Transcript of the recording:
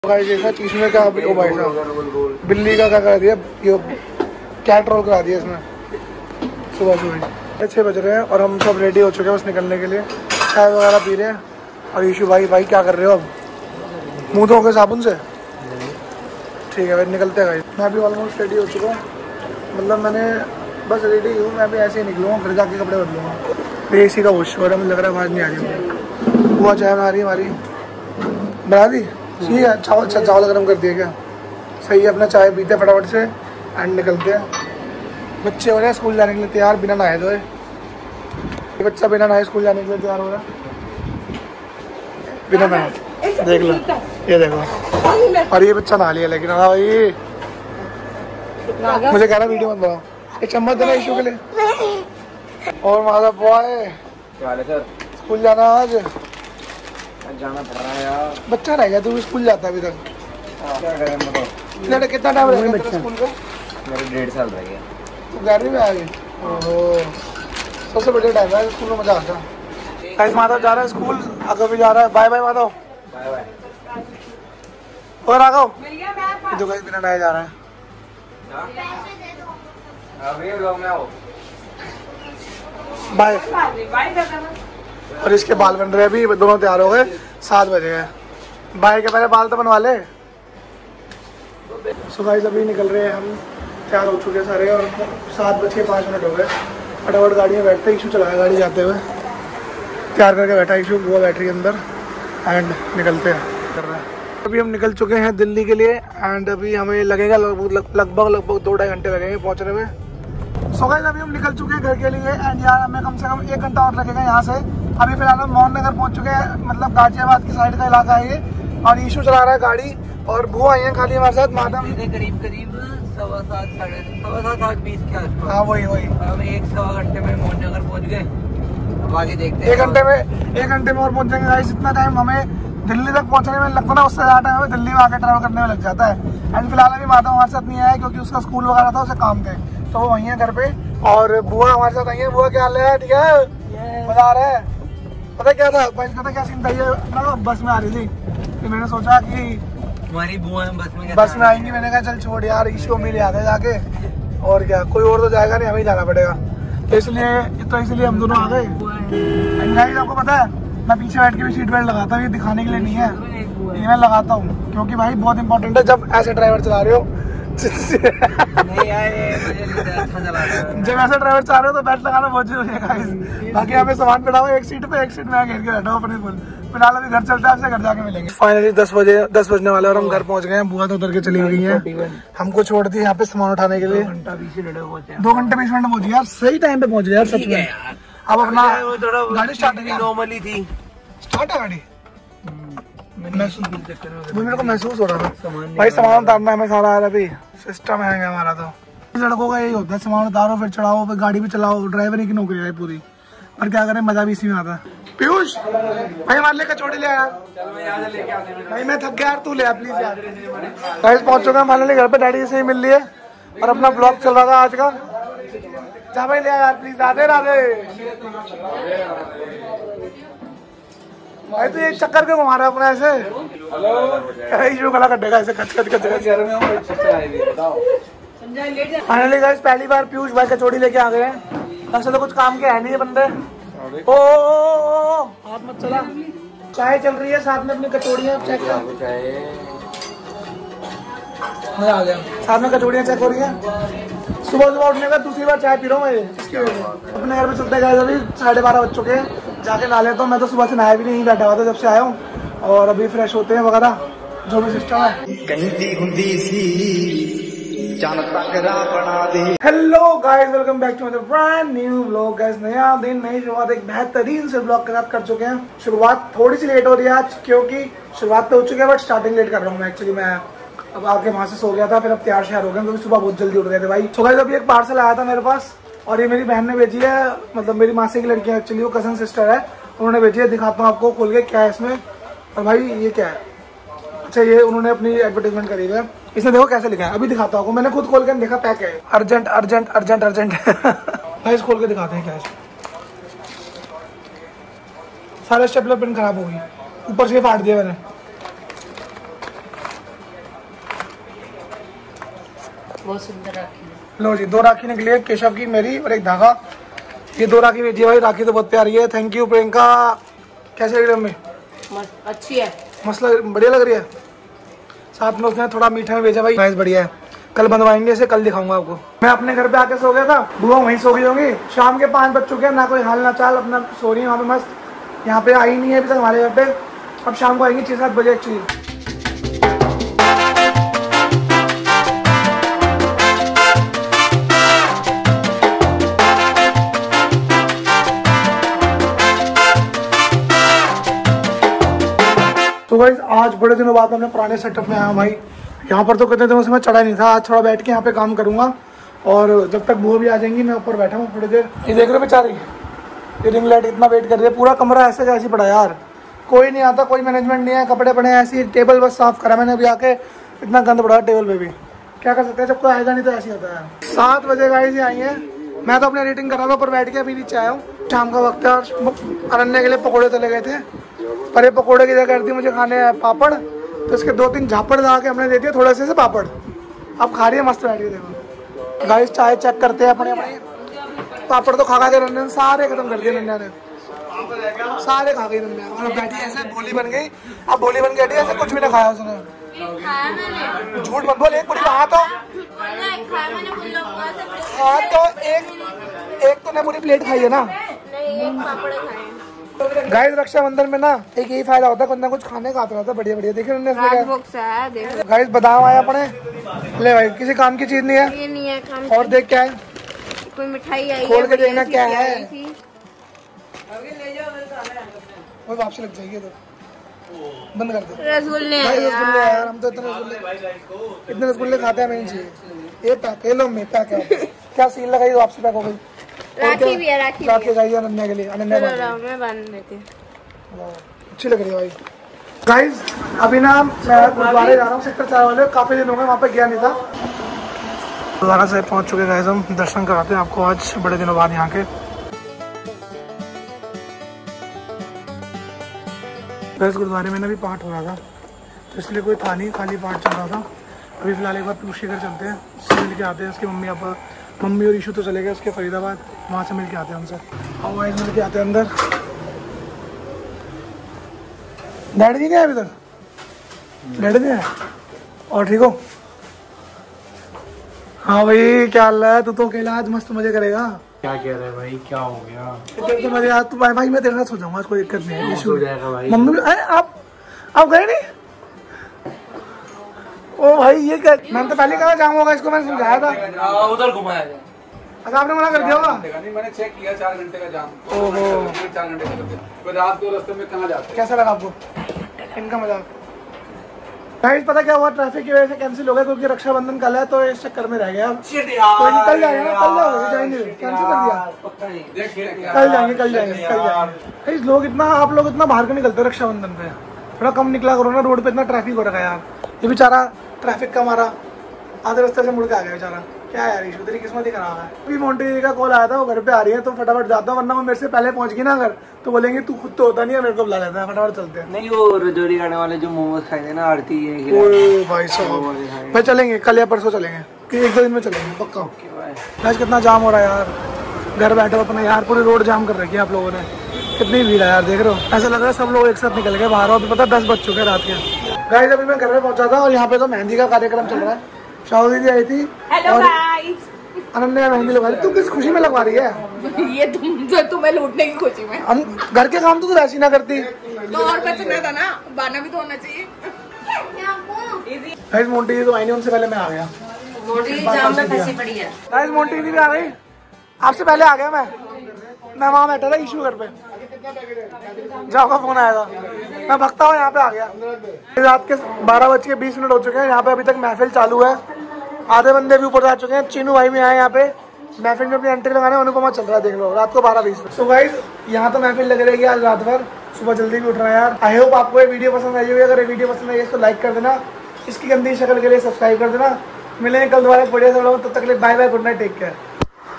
इसमें क्या ओ भाई साहब बिल्ली का क्या कर दिया, ये कैट रोल करा दिया इसमें। सुबह सुबह 6 बज रहे हैं और हम सब रेडी हो चुके हैं बस निकलने के लिए। चाय वगैरह पी रहे हैं। और ईशू भाई क्या कर रहे हो अब? मुँह धोगे साबुन से? ठीक है भाई निकलते हैं। मैं भी ऑलमोस्ट रेडी हो चुका हूँ, मतलब मैंने बस रेडी हूँ। मैं भी ऐसे ही निकलूँगा, घर जाके कपड़े बदलूँगा। ये इसी का होश हो रहा है, मुझे लग रहा है आवाज़ नहीं आ रही। हुआ चाय हमारी बना दी। ठीक है, चावल गर्म कर दिया क्या? सही है, अपना चाय पीते फटाफट से एंड निकलते हैं। बच्चे हो रहे हैं स्कूल जाने के लिए तैयार, बिना नहाए धोए। ये बच्चा बिना नहाए स्कूल जाने के लिए तैयार हो रहा है, बिना नहाए। देख लो, ये देखो। और ये बच्चा नहा लिया, लेकिन हाँ भाई मुझे कह रहा वीडियो मत बनाओ। एक चम्मच देना इशू के लिए। और माता बॉय स्कूल जाना आज जाना पड़ रहा है यार। बच्चा रह गया, तू स्कूल जाता है अभी तक? क्या करें बताओ। कितना टाइम रह गया स्कूल का? मेरे 1.5 साल रह गया। तो 11वीं में आ गई। ओहो, सबसे बढ़िया टाइम है स्कूल में, मजा आता है। गाइस माधव जा रहा है स्कूल, अगर भी जा रहा है। Bye bye Madhav. Bye bye. और राघव जो गाइस बिना नहाए जा रहा है। अभी ब्लॉग में आओ। बाय। और इसके बाल बन रहे हैं, अभी दोनों तैयार हो गए। 7 बजे हैं। बाय के पहले बाल तो बनवा ले। सो गाइस अभी निकल रहे हैं हम, तैयार हो चुके हैं सारे और 7:05 हो गए। फटाफट गाड़ी में बैठते, इशू चलाया गाड़ी जाते हुए। तैयार करके बैठा इशू, वो बैटरी के अंदर एंड निकलते हैं। कर रहा है अभी हम निकल चुके हैं दिल्ली के लिए एंड अभी हमें लगेगा लगभग 2-2.5 घंटे लगेंगे पहुँचने में। सो गाइस अभी हम निकल चुके हैं घर के लिए एंड यार हमें कम से कम 1 घंटा और लगेगा यहाँ से। अभी फिलहाल हम मोहन नगर पहुँच चुके हैं, मतलब गाजियाबाद की साइड का इलाका है ये। और ईशू चला रहा है गाड़ी और बुआ आई है खाली हमारे साथ। माधव करीब 7:15 7:20 के आसपास। हाँ वही हम 1-1.25 घंटे में मोहन नगर पहुँच गए। अब आगे देखते हैं। 1 घंटे में और पहुँच जाएंगे गाइस। इतना टाइम हमें दिल्ली तक पहुँचने में लगता ना, उससे ज़्यादा टाइम हमें दिल्ली में आके ट्रैवल करने में लग जाता है। एंड फिलहाल अभी माधव हमारे साथ नहीं आया क्योंकि उसका स्कूल वगैरह था, उसे काम थे, तो वो वहीं है घर पे। और बुआ हमारे साथ आई है। बुआ क्या हाल है? ठीक है, मजा आ रहा है। पता क्या था पता क्या सीन था, ये ना बस में आ रही थी तो मैंने सोचा कि हमारी बुआ बस में आएंगी। मैंने कहा चल छोड़ यार, ईशू मिल आते जाके, और क्या कोई और तो जाएगा नहीं, हमें ही जाना पड़ेगा। तो इसलिए हम दोनों आ गए। एंड गाइस आपको पता है मैं पीछे बैठ के भी सीट बेल्ट लगाता हूँ, ये दिखाने के लिए नहीं है, ये मैं लगाता हूँ क्योंकि भाई बहुत इंपॉर्टेंट है जब ऐसे ड्राइवर चला रहे हो। नहीं यार अच्छा चला रहा है। जब ऐसे ड्राइवर चला रहे हो तो बेल्ट लगाना बहुत जरूरी है गाइस। बाकी हमें सामान पड़ा हुआ है एक सीट पे मैं घेर के बैठा हूँ अपने फुल। फिलहाल अभी घर चलते हैं, आपसे घर जाके मिलेंगे। फाइनली 10 बजने वाले और हम घर पहुँच गए हैं। बुआ तो उतर के चली गई है, हमको छोड़ दी यहाँ पे सामान उठाने के लिए। 2 घंटे 20 मिनट पहुँच गया यार, सही टाइम पे पहुँच गया यार सच में। अब अपना गाड़ी स्टार्ट नॉर्मली थी, स्टार्ट है गाड़ी। मेरे को महसूस हो रहा था भाई सामान उतारना हमें सारा अभी सिस्टम है हमारा। तो लड़कों का यही होता है, सामान उतारो फिर चढ़ाओ फिर गाड़ी भी चलाओ। ड्राइवरी की नौकरी है पूरी, पर क्या करें मजा भी इसी में आता है। पीयूष भाई हमारे लिए कचौड़ी ले आया भाई, मैं थक गया यार, तू ले आ प्लीज यार। गाइस पहुंच चुके हैं फाइनली घर पे, डैडी से ही मिल लिए और अपना ब्लॉग चल रहा था आज का। जा भाई ले आ यार प्लीज। राधे भाई तो ये चक्कर क्यों घुमा रहा है अपना ऐसे? इशू गला कटेगा ऐसे कच। फाइनली गाइस पहली बार पीयूष भाई कचौड़ी लेके आ गए हैं। ऐसे तो कुछ काम के है नहीं ये बंदे। ओ हाथ मत चला। चाय चल रही है साथ में अपनी कचौड़ियाँ चेक कर। मजा आ गया, साथ में कचौड़ियाँ चेक हो रही है। सुबह उठने का दूसरी बार चाय पी रहा हूँ मैं इसकी वजह से। अपने घर पे चलते गए अभी 12:30 बज चुके हैं, जाके नहा लेता हूँ। मैं तो सुबह से नहाया भी नहीं, बैठा हुआ था जब से आया हूँ। और अभी फ्रेश होते हैं वगैरह जो भी सिस्टम है। Hello guys, welcome back to my brand new vlog. Guys नया दिन नई शुरुआत, एक बेहतरीन से ब्लॉग के साथ कर चुके हैं। शुरुआत थोड़ी सी लेट हो रही है आज क्योंकि शुरुआत तो हो चुकी है बट स्टार्टिंग लेट कर रहा हूँ मैं। एक्चुअली मैं अब आके वहां से सो गया था, फिर अब तैयार शहर हो गया क्योंकि सुबह बहुत जल्दी उठ गए थे भाई। सो गाइस अभी एक पार्सल आया था मेरे पास और ये मेरी बहन ने भेजी है, मतलब मेरी मासी की लड़की है एक्चुअली, वो कजन सिस्टर है, उन्होंने भेजी है। दिखाता हूँ आपको खोल के क्या है इसमें। और भाई ये क्या है? अच्छा ये उन्होंने अपनी एडवर्टाइजमेंट करी है। इसमें देखो कैसे लिखा है, अभी दिखाता हूँ आपको। मैंने खुद खोल के देखा, पैक है अर्जेंट अर्जेंट अर्जेंट अर्जेंट। भाई खोल के दिखाते हैं क्या है। सारे स्टेपलर पिन खराब हो गई, ऊपर से फाड़ दिया मैंने। बहुत सुंदर राखी। लो जी 2 राखी निकली है, केशव की, मेरी और एक धागा। ये 2 राखी भेजी है भाई, राखी तो बहुत प्यारी है। Thank you Priyanka. कैसे लग रही है मम्मी? मस्त अच्छी है, मस्त बढ़िया लग रही है। साथ में उसने थोड़ा मीठा में भेजा भाई, प्राइस बढ़िया है। कल बनवाएंगे इसे, कल दिखाऊंगा आपको। मैं अपने घर पे आके सो गया था, बुआ वहीं सो गई होंगी। शाम के 5 बज चुके हैं, ना कोई हाल ना चाल, अपना सो रही है वहाँ पे मस्त। यहाँ पे आई नहीं है अभी तक हमारे घर पे, अब शाम को आएंगी 6-7 बजे एक्चुअली। तो गाइस आज बड़े दिनों बाद मैं अपने पुराने सेटअप में आया हूँ भाई। यहाँ पर तो कितने दिनों से मैं चढ़ा नहीं था, आज थोड़ा बैठ के यहाँ पे काम करूँगा। और जब तक बुआ भी आ जाएंगी मैं ऊपर बैठा हूँ थोड़ी देर। ये देख रहे हो बेचारी, ये रिंग लाइट इतना वेट कर रही है। पूरा कमरा ऐसे का ऐसे पड़ा यार, कोई नहीं आता, कोई मैनेजमेंट नहीं है, कपड़े पड़े हैं ऐसी। टेबल बस साफ करा मैंने अभी आके, इतना गंद पड़ा टेबल पे भी। क्या कर सकते हैं, जब कोई आएगा नहीं तो ऐसे होता है। 7 बजे गाइस आई है, मैं तो अपने रेटिंग कर रहा था ऊपर बैठ के, अभी नीचे आया हूँ। शाम का वक्त है और अनन्या के लिए पकौड़े तले गए थे, पर ये पकौड़े की जगह कर दी मुझे खाने पापड़, तो इसके 2-3 झापड़ लगा के हमने दे दिए थोड़े से पापड़। अब खा रही है मस्त बैठ के। देखो गाइस चाय चेक करते हैं अपने अपने। पापड़ तो खा के नन्या ने सारे खत्म कर दिए, नन्या ने सारे खा गई नन्या। और बैठी ऐसे भोली बन गई, अब भोली बन गई ऐसे कुछ भी ना खाया उसने। झूठ मत बोल, एक पूरी हाँ तो एक तो ने पूरी प्लेट खाई है ना। गाइस रक्षाबंधन में ना एक यही फायदा होता है, कुछ ना कुछ खाने का आता रहता है बढ़िया बढ़िया। देखिए गाइस बादाम आया अपने, ले भाई किसी काम की चीज नहीं है, ये नहीं है काम। और देख क्या है, कोई मिठाई आई है, खोल के देखना क्या है। वो वापसी लग जाएगी तो बंद कर दो। रसगुल्ले रसगुल्ले यार, हम तो इतने रसगुल्ले खाते हैं, हमें नहीं चाहिए। ये पैक है, लो मैं पैक है। क्या सील लगाई, वापसी पैक हो गई। राखी भी है, राखी गई अनन्या के लिए, अनन्या मैं बांध देती हूँ। अच्छी लग रही है भाई। गाइस अभी ना मैं गुरुद्वारे जा रहा हूँ, सेक्टर 4 वाले। काफी दिन हो गए वहाँ पे गया नहीं था। गुरुद्वारा से पहुँच चुके गाइस, हम दर्शन कराते हैं आपको आज बड़े दिनों बाद यहाँ के। गाइस गुरुद्वारे में ना भी पाठ हो रहा था, तो इसलिए कोई था नहीं, खाली पाठ चल रहा था। अभी फिलहाल एक बार पीयूष घर चलते हैं, उससे मिल के आते हैं। उसकी मम्मी और ईशू तो चले गए उसके फरीदाबाद, वहाँ से मिल के आते हैं हमसे। और वाइज मिल के आते हैं अंदर। डैडी नहीं गए अभी तक? डैडी नहीं है? और ठीक हो? हाँ भाई क्या हाल है? तू तो अकेला आज मस्त मजे करेगा। क्या कह रहे हैं भाई, क्या हो गया? तो मजे आज तू भाई मैं तेरे साथ सो जाऊंगा, कोई दिक्कत नहीं है। हो जाएगा भाई। मम्मी आप गए नहीं? ओ भाई ये क्या, मैंने तो पहले कहा जाऊंगा, इसको मैंने समझाया था। उधर घुमाया जाए। अच्छा आपने मना कर दिया होगा? नहीं मैंने चेक किया 4 घंटे का जाम। ओहो 4 घंटे का रात को रास्ते में कहाँ जाते? कैसा लगा आपको इनका मजाक? गाइस पता क्या हुआ, ट्रैफिक की वजह से कैंसिल हो गया, क्योंकि रक्षाबंधन कल है तो इस चक्कर में रह गया। कोई नहीं, कल जाएगा ना, कल जाएंगे, कैंसिल कर दिया। कल जाएंगे। लोग इतना, आप लोग इतना बाहर क्यों निकलते रक्षाबंधन पे? थोड़ा कम निकला करो ना, रोड पे इतना ट्रैफिक हो रखा है यार। ये बेचारा ट्रैफिक का मारा आधे रास्ते से मुड़ के आ गया बेचारा। क्या यार इशू, तेरी किस्मत ही खराब है। अभी मोंटी दीदी का कॉल आया था, वो घर पे आ रही है तो फटाफट जाता हूँ, वरना वो मेरे से पहले पहुंच गई ना अगर, तो बोलेंगे तू खुद तो होता नहीं है, मेरे को बुला लेता है। फटाफट चलते हैं। नहीं वो रजौरी खाने वाले जो मोमोज खाए थे ना आरती, ओ भाई साहब भाई चलेंगे कल या परसों चलेंगे, 1-2 दिन में चलेंगे पक्का। आज कितना जाम हो रहा है यार, घर बैठे हो अपने यार, पूरी रोड जाम कर रखी है आप लोगों ने। कितनी भीड़ है यार, देख रहे हो, ऐसा लग रहा है सब लोग एक साथ निकल गए बाहर। अभी पता 10 बज चुके हैं रात के। गाइस अभी मैं घर में पहुंचा था और यहाँ पे तो मेहंदी का कार्यक्रम चल रहा है। शाहू दीदी आई थी और अनन्या मेहंदी लगवा रही। तू किस खुशी में लगवा रही है? ये तुम्हें लूटने की खुशी में। हम घर के काम तो ऐसी ना करती तो और बचना था ना, बाना भी तो होना चाहिए। गाइस मोंटी दीदी तो आई नहीं, उनसे पहले मैं आ गया। जाम में फंसी पड़ी है। गाइस मोंटी दीदी भी आ गई, आपसे पहले आ गया मैं वहाँ बैठा था ईशू घर पे, जाओ का फोन आया था, मैं भगता हूँ यहाँ पे आ गया। रात के 12:20 हो चुके हैं, यहाँ पे अभी तक महफिल चालू है। आधे बंदे भी ऊपर जा चुके हैं, चीनू भाई भी आए यहाँ पे महफिल में अपनी एंट्री लगाने। अनुपमा चल रहा है, देख लो, रात को 12:20। सो गाइस यहाँ तो महफिल लग रहेगी आज रात भर, सुबह जल्दी भी उठ रहा है यार। आई होप आपको ये वीडियो पसंद आई होगी। अगर ये वीडियो पसंद आई तो लाइक कर देना, इसकी गंदी शक्ल के लिए सब्सक्राइब कर देना। मिलेंगे कल दोबारा बढ़िया से, तब तक के लिए bye bye, good night, take care.